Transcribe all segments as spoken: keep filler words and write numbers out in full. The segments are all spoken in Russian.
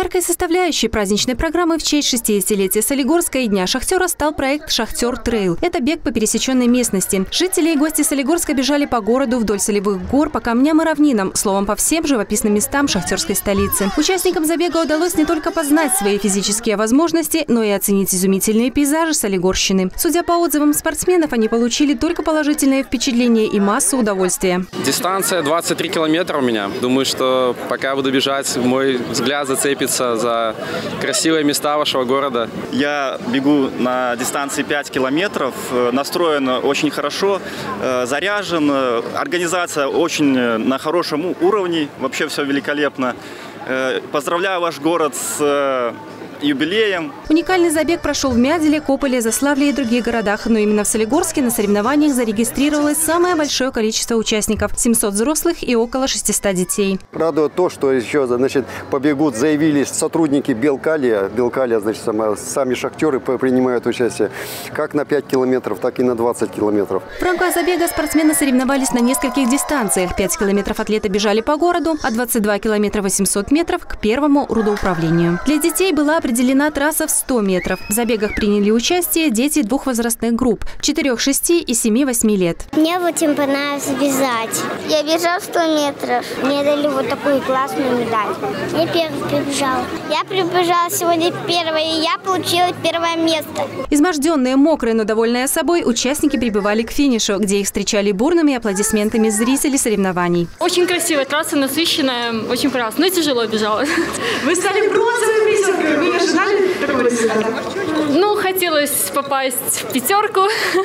Яркой составляющей праздничной программы в честь шестидесятилетия Солигорска и Дня шахтера стал проект «Шахтер Трейл». Это бег по пересеченной местности. Жители и гости Солигорска бежали по городу вдоль солевых гор, по камням и равнинам, словом, по всем живописным местам шахтерской столицы. Участникам забега удалось не только познать свои физические возможности, но и оценить изумительные пейзажи Солигорщины. Судя по отзывам спортсменов, они получили только положительные впечатления и массу удовольствия. Дистанция двадцать три километра у меня. Думаю, что пока буду бежать, мой взгляд зацепится за красивые места вашего города. Я бегу на дистанции пять километров, настроен очень хорошо, заряжен, организация очень на хорошем уровне, вообще все великолепно. Поздравляю ваш город с юбилеем. Уникальный забег прошел в Мяделе, Кополе, Заславле и других городах. Но именно в Солигорске на соревнованиях зарегистрировалось самое большое количество участников – семьсот взрослых и около шестисот детей. Радует то, что еще значит, побегут, заявились сотрудники Белкалия. Белкалия, значит, сами шахтеры принимают участие как на пять километров, так и на двадцать километров. В рамках забега спортсмены соревновались на нескольких дистанциях. пять километров атлеты бежали по городу, а двадцать два километра восемьсот метров к первому рудоуправлению. Для детей была определена трасса в сто метров. В забегах приняли участие дети двух возрастных групп – четырёх, шести и семи-восьми лет. Мне очень понравилось бежать. Я бежал сто метров. Мне дали вот такую классную медаль. Я первый прибежал. Я прибежала сегодня первая, и я получила первое место. Изможденные, мокрые, но довольные собой, участники прибывали к финишу, где их встречали бурными аплодисментами зрители соревнований. Очень красивая трасса, насыщенная, очень прекрасно. Но тяжело бежала. Вы стали бронзовой призеркой. Вы не ожидали такого результата? Ну, хотелось попасть в пятерку.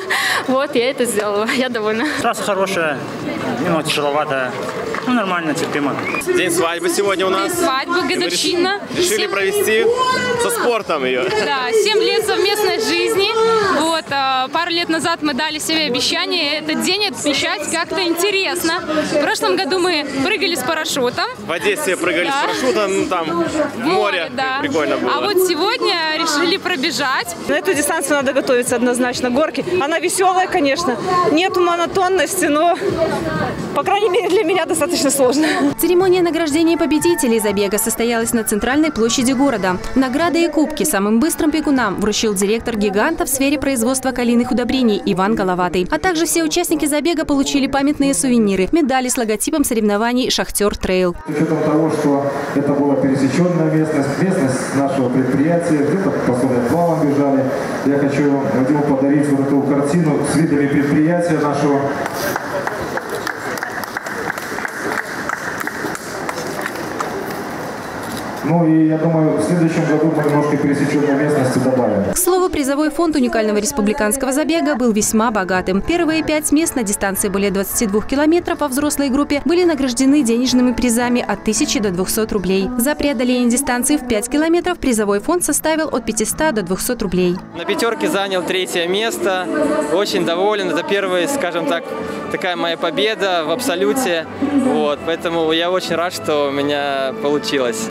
Вот, я это сделала. Я довольна. Трасса хорошая, немного тяжеловатая. Ну, нормально, терпимо. День свадьбы сегодня у нас. День свадьбы, годовщина. Решили провести со спортом ее. Да, семь лет совместной жизни. Вот, пару лет назад мы дали себе обещание этот день отмечать как-то интересно. В прошлом году мы прыгали с парашютом. В Одессе прыгали да. с парашютом, ну, там в море, море да. прикольно было. А вот сегодня решили пробежать. На эту дистанцию надо готовиться однозначно. Горки, она веселая, конечно. Нету монотонности, но, по крайней мере, для меня достаточно сложно. Церемония награждения победителей забега состоялась на центральной площади города. Награды и кубки самым быстрым бегунам вручил директор «Гиганта» в сфере производства калийных удобрений Иван Головатый. А также все участники забега получили памятные сувениры – медали с логотипом соревнований «Шахтер Трейл». С учетом того, что это была пересеченная местность, местность нашего предприятия, где-то по сотым плавам бежали, я хочу Вадиму подарить вот эту картину с видами предприятия нашего. Ну и я думаю, в следующем году мы немножко пересеченной местности добавим. К слову, призовой фонд уникального республиканского забега был весьма богатым. Первые пять мест на дистанции более двадцати двух километров во взрослой группе были награждены денежными призами от тысячи до двухсот рублей. За преодоление дистанции в пять километров призовой фонд составил от пятисот до двухсот рублей. На пятерке занял третье место. Очень доволен. Это первая, скажем так, такая моя победа в абсолюте. Вот, поэтому я очень рад, что у меня получилось.